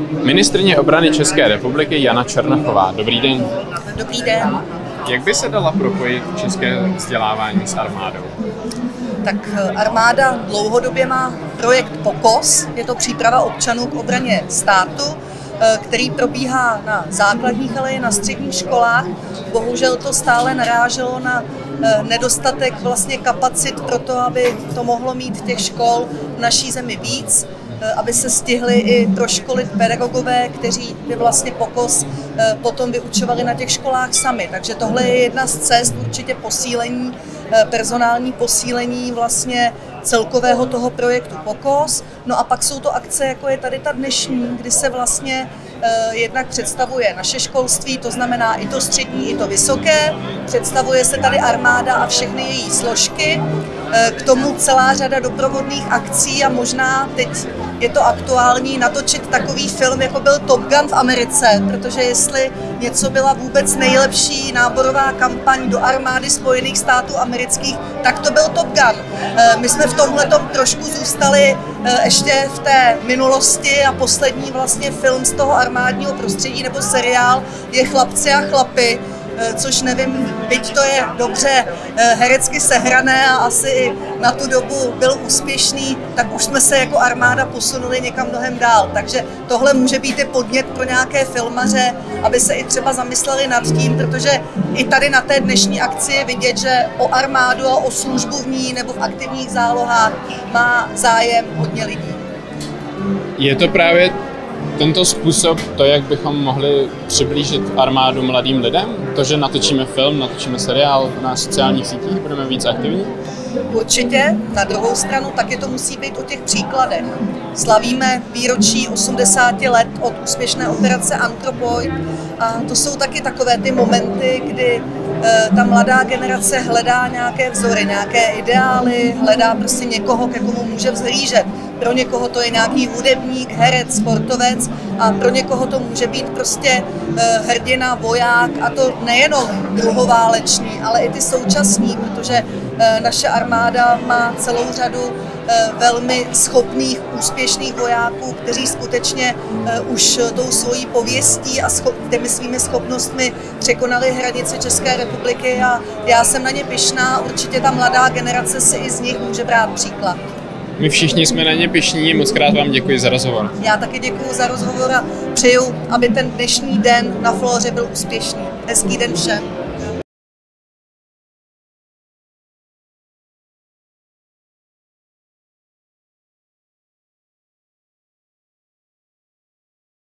Ministryně obrany České republiky Jana Černochová. Dobrý den. Dobrý den. Jak by se dala propojit české vzdělávání s armádou? Tak armáda dlouhodobě má projekt POKOS, je to příprava občanů k obraně státu, který probíhá na základních, ale i na středních školách. Bohužel to stále naráželo na nedostatek vlastně kapacit pro to, aby to mohlo mít těch škol v naší zemi víc, aby se stihli i proškolit pedagogové, kteří by vlastně POKOS potom vyučovali na těch školách sami. Takže tohle je jedna z cest, určitě posílení, personální posílení vlastně celkového toho projektu POKOS. No a pak jsou to akce, jako je tady ta dnešní, kdy se vlastně jednak představuje naše školství, to znamená i to střední, i to vysoké. Představuje se tady armáda a všechny její složky. K tomu celá řada doprovodných akcí a možná teď je to aktuální natočit takový film, jako byl Top Gun v Americe, protože jestli něco byla vůbec nejlepší náborová kampaň do armády Spojených států amerických, tak to byl Top Gun. My jsme v tomhletom trošku zůstali ještě v té minulosti a poslední vlastně film z toho armádního prostředí nebo seriál je Chlapci a chlapy, což nevím, byť to je dobře herecky sehrané a asi i na tu dobu byl úspěšný, tak už jsme se jako armáda posunuli někam mnohem dál. Takže tohle může být i podnět pro nějaké filmaře, aby se i třeba zamysleli nad tím, protože i tady na té dnešní akci je vidět, že o armádu a o službu v ní nebo v aktivních zálohách má zájem hodně lidí. Je to právě tento způsob, to, jak bychom mohli přiblížit armádu mladým lidem? To, že natočíme film, natočíme seriál na sociálních sítích, budeme víc aktivní? Určitě. Na druhou stranu taky to musí být o těch příkladech. Slavíme výročí 80 let od úspěšné operace Anthropoid a to jsou taky takové ty momenty, kdy ta mladá generace hledá nějaké vzory, nějaké ideály, hledá prostě někoho, k komu může vzhlížet. Pro někoho to je nějaký hudebník, herec, sportovec a pro někoho to může být prostě hrdina, voják a to nejenom druhoválečný, ale i ty současní, protože naše armáda má celou řadu velmi schopných, úspěšných vojáků, kteří skutečně už tou svojí pověstí a těmi svými schopnostmi překonali hranice České republiky a já jsem na ně pyšná, určitě ta mladá generace si i z nich může brát příklad. My všichni jsme na ně pyšní, moc krát vám děkuji za rozhovor. Já taky děkuji za rozhovor a přeju, aby ten dnešní den na Flóře byl úspěšný. Hezký den všem.